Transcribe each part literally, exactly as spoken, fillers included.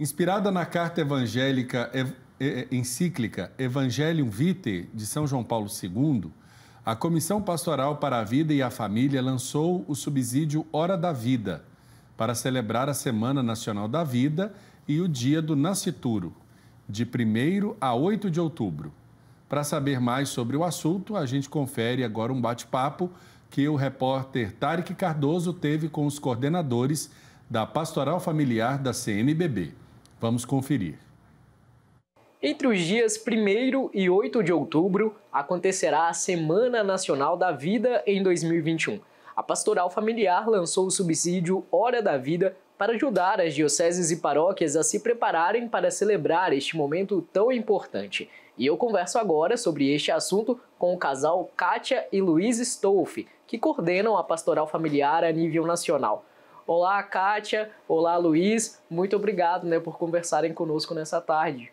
Inspirada na carta evangélica ev- e- e- encíclica Evangelium Vitae, de São João Paulo segundo, a Comissão Pastoral para a Vida e a Família lançou o subsídio Hora da Vida, para celebrar a Semana Nacional da Vida e o Dia do Nascituro, de primeiro a oito de outubro. Para saber mais sobre o assunto, a gente confere agora um bate-papo que o repórter Tarek Cardoso teve com os coordenadores da Pastoral Familiar da C N B B. Vamos conferir. Entre os dias primeiro e oito de outubro, acontecerá a Semana Nacional da Vida em dois mil e vinte e um. A Pastoral Familiar lançou o subsídio Hora da Vida para ajudar as dioceses e paróquias a se prepararem para celebrar este momento tão importante. E eu converso agora sobre este assunto com o casal Kátia e Luiz Stolf, que coordenam a Pastoral Familiar a nível nacional. Olá, Kátia. Olá, Luiz. Muito obrigado, né, por conversarem conosco nessa tarde.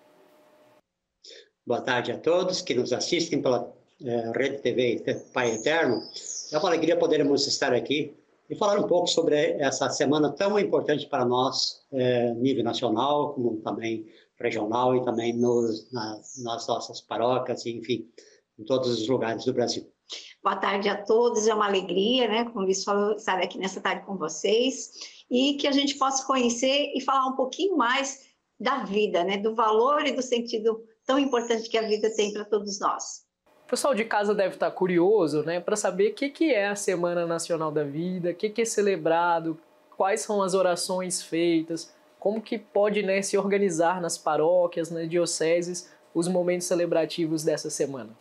Boa tarde a todos que nos assistem pela eh, Rede T V Pai Eterno. É uma alegria podermos estar aqui e falar um pouco sobre essa semana tão importante para nós, eh, nível nacional, como também regional e também nos, nas, nas nossas paróquias, enfim, em todos os lugares do Brasil. Boa tarde a todos, é uma alegria, né, como o Luiz falou, estar aqui nessa tarde com vocês e que a gente possa conhecer e falar um pouquinho mais da vida, né, do valor e do sentido tão importante que a vida tem para todos nós. O pessoal de casa deve estar curioso, né, para saber o que, que é a Semana Nacional da Vida, o que, que é celebrado, quais são as orações feitas, como que pode, né, se organizar nas paróquias, nas dioceses, os momentos celebrativos dessa semana.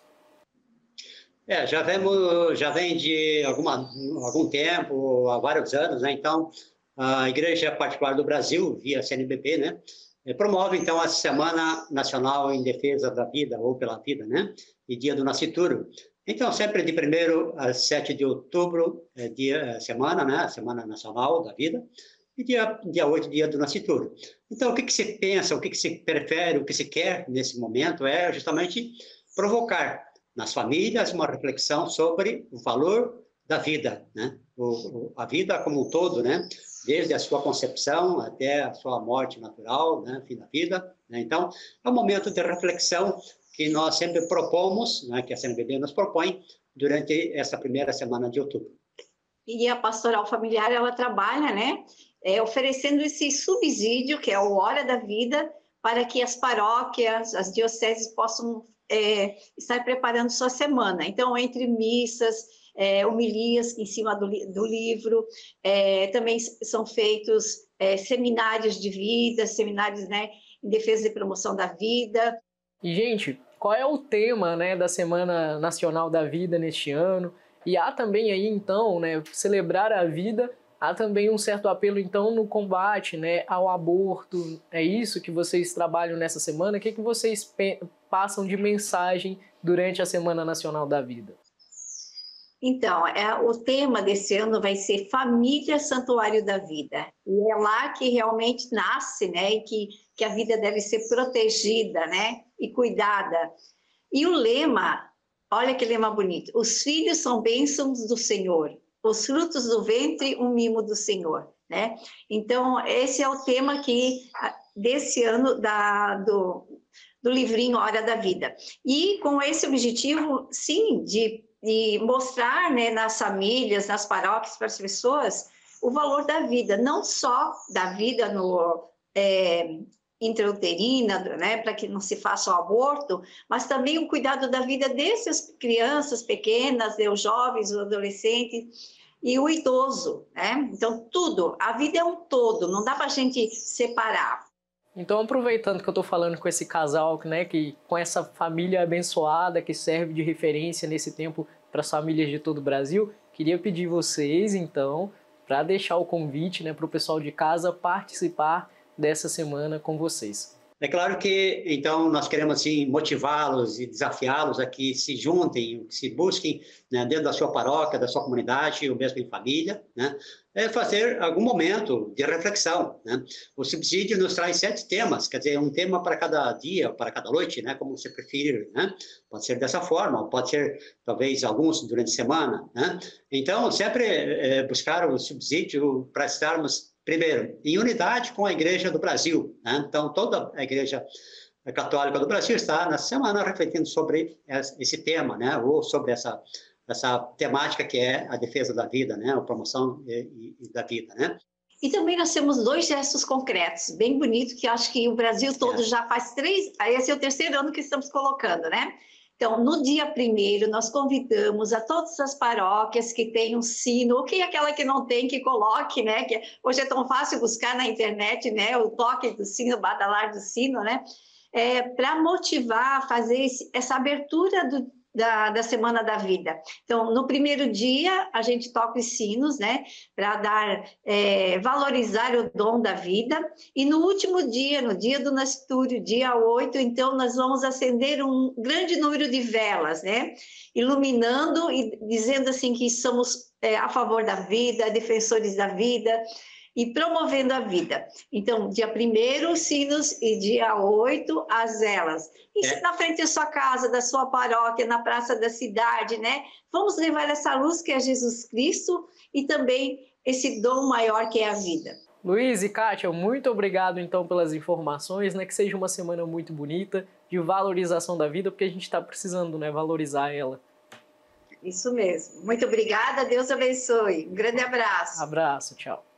É, já, vemos, já vem de alguma, algum tempo, há vários anos, né? Então, a Igreja Particular do Brasil, via C N B B, né, promove, então, a Semana Nacional em Defesa da Vida, ou pela Vida, né, e Dia do Nascituro. Então, sempre de primeiro a sete de outubro, é dia, semana, né, Semana Nacional da Vida, e dia, dia oito, Dia do Nascituro. Então, o que, que se pensa, o que, que se prefere, o que se quer nesse momento é justamente provocar nas famílias uma reflexão sobre o valor da vida, né? O, o, a vida como um todo, né? Desde a sua concepção até a sua morte natural, né? Fim da vida, né? Então, é um momento de reflexão que nós sempre propomos, né? Que a C N B B nos propõe durante essa primeira semana de outubro. E a Pastoral Familiar, ela trabalha, né, é, oferecendo esse subsídio, que é o Hora da Vida, para que as paróquias, as dioceses possam É, estar preparando sua semana. Então, entre missas, é, homilias em cima do, do livro, é, também são feitos é, seminários de vida, seminários, né, em defesa e promoção da vida. E, gente, qual é o tema, né, da Semana Nacional da Vida neste ano? E há também aí, então, né, celebrar a vida, há também um certo apelo, então, no combate, né, ao aborto. É isso que vocês trabalham nessa semana? O que, que vocês passam de mensagem durante a Semana Nacional da Vida? Então, é, o tema desse ano vai ser Família Santuário da Vida. E é lá que realmente nasce, né, e que, que a vida deve ser protegida, né, e cuidada. E o lema, olha que lema bonito, os filhos são bênçãos do Senhor, os frutos do ventre, um mimo do Senhor, né? Então, esse é o tema que, desse ano da, do, do livrinho Hora da Vida. E com esse objetivo, sim, de, de mostrar, né, nas famílias, nas paróquias, para as pessoas, o valor da vida, não só da vida no é, intrauterina, né, para que não se faça o aborto, mas também o cuidado da vida dessas crianças pequenas, os jovens, os adolescentes e o idoso, né? Então, tudo, a vida é um todo, não dá para a gente separar. Então, aproveitando que eu estou falando com esse casal, né, que, com essa família abençoada que serve de referência nesse tempo para as famílias de todo o Brasil, queria pedir vocês, então, para deixar o convite, né, para o pessoal de casa participar dessa semana com vocês. É claro que, então, nós queremos assim, motivá-los e desafiá-los a que se juntem, que se busquem, né, dentro da sua paróquia, da sua comunidade, ou mesmo em família, né, é fazer algum momento de reflexão, né? O subsídio nos traz sete temas, quer dizer, um tema para cada dia, para cada noite, né, como você preferir, né? Pode ser dessa forma, pode ser, talvez, alguns durante a semana, né? Então, sempre é, buscar o subsídio para estarmos primeiro, em unidade com a Igreja do Brasil, né? Então, toda a Igreja Católica do Brasil está, nessa semana, refletindo sobre esse tema, né? Ou sobre essa, essa temática que é a defesa da vida, né? A promoção e, e da vida, né? E também nós temos dois gestos concretos, bem bonitos, que acho que o Brasil todo é. já faz três, esse é o terceiro ano que estamos colocando, né? Então, no dia primeiro, nós convidamos a todas as paróquias que têm um sino, ou que aquela que não tem, que coloque, né? Que hoje é tão fácil buscar na internet, né? O toque do sino, o badalar do sino, né? É, para motivar a fazer esse, essa abertura do Da, da Semana da Vida. Então, no primeiro dia, a gente toca os sinos, né, para dar, é, valorizar o dom da vida, e no último dia, no dia do nascitúrio, dia oito, então, nós vamos acender um grande número de velas, né, iluminando e dizendo, assim, que somos é, a favor da vida, defensores da vida, e promovendo a vida. Então, dia primeiro, os sinos, e dia oito, as velas. E é. na frente da sua casa, da sua paróquia, na praça da cidade, né? Vamos levar essa luz que é Jesus Cristo e também esse dom maior que é a vida. Luiz e Kátia, muito obrigado, então, pelas informações, né? Que seja uma semana muito bonita, de valorização da vida, porque a gente está precisando, né? Valorizar ela. Isso mesmo. Muito obrigada, Deus abençoe. Um grande abraço. Abraço, tchau.